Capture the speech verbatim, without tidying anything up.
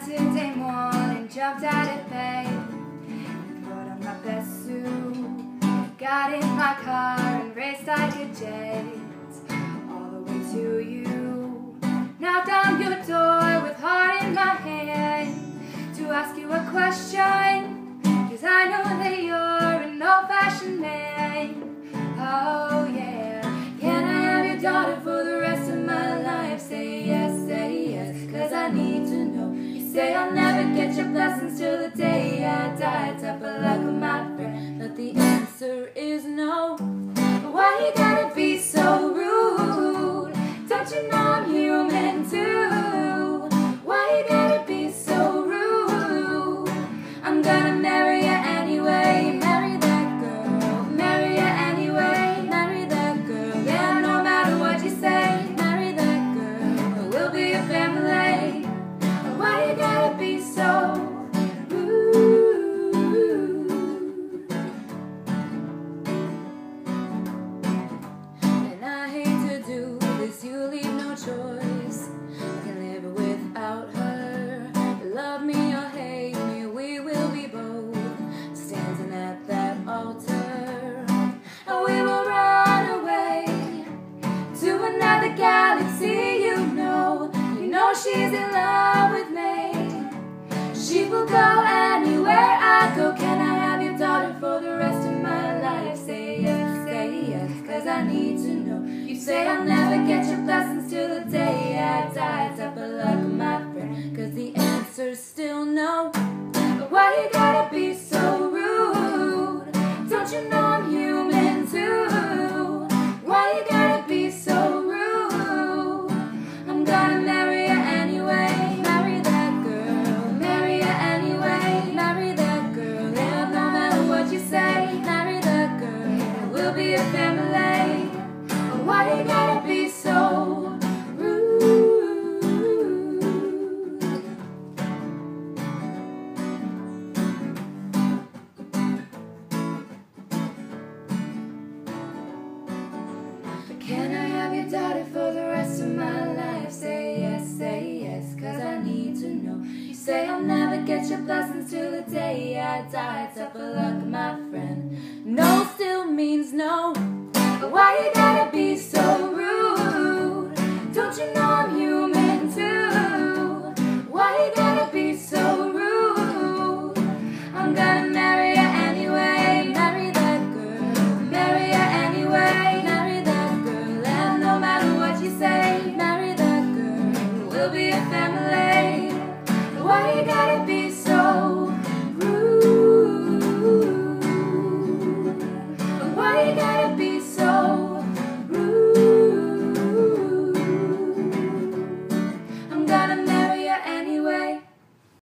Saturday morning, jumped out of bed, put on my best suit, got in my car and raced like a jet all the way to you. Knocked on your door with heart in my hand to ask you a question, 'cause I know that you're an old-fashioned man. Oh yeah, can I have your daughter for the rest of my life? Say yes, say yes, 'cause I need to know. You say I'll never get your blessings till the day I die. Type of luck of my friend, but the answer is no. But why you gotta be so rude? Don't you know I'm human too? Why you gotta be so rude? I'm gonna marry you anyway. Marry that girl, marry you anyway. Marry that girl, yeah, no matter what you say. Marry that girl, we'll be a family. Why you gotta be so rude? And I hate to do this, you leave no choice. I can live without her. Love me or hate me, we will be both standing at that altar. And we will run away to another galaxy, you know. You know she's in love with me. She will go anywhere I go. Can I have your daughter for the rest of my life? Say yes, say yes, 'cause I need to know. You say I'll never get your blessings till the day I die. Type of luck, my friend, 'cause the answer's still no. But why you gotta be so rude? Don't you know I'm human too? Why you gotta be so rude? I'm gonna marry you anyway. Marry that girl, marry you anyway. Marry that girl, yeah, no matter what you say. Marry that girl, we'll be a family. But why you gotta be so rude? Can I have your daughter for the rest of my life? Say yes, say yes, 'cause I need to know. You say I'll never get your blessings till the day I die. Type of luck, my friend. No still means no. But why you gotta be